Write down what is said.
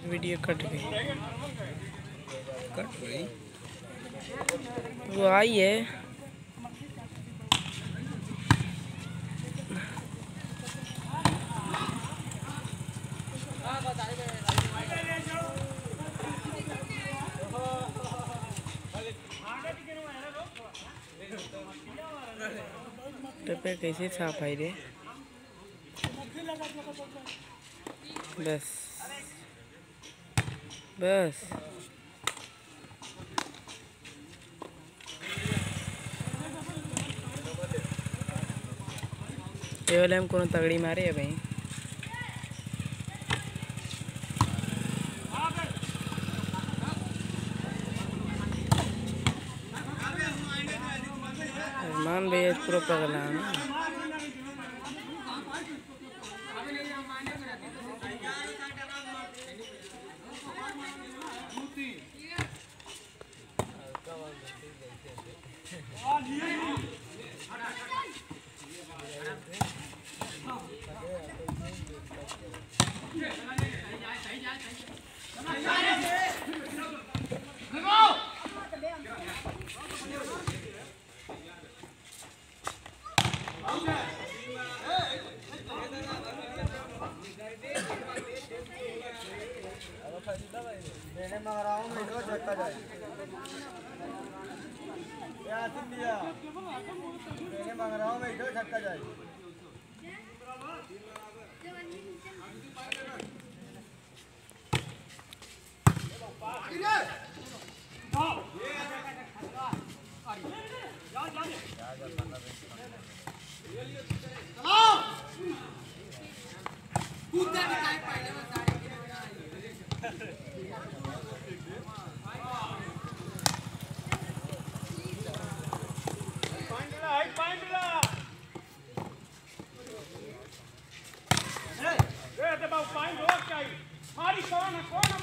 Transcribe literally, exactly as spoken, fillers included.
Video cut गई cut गई वो आई है। पे कैसे साफ आई रे। बस बस ये वाले हम कोनो तगड़ी मारे है भाई। मान भैया पूरा पगला है ना। मैंने मारा हूँ मैं तो चक्का जाए यार तुम दिया मैंने मांग रहा हूँ मैं इधर चक्का जाए Find rock, guy. Harry, come on, come on.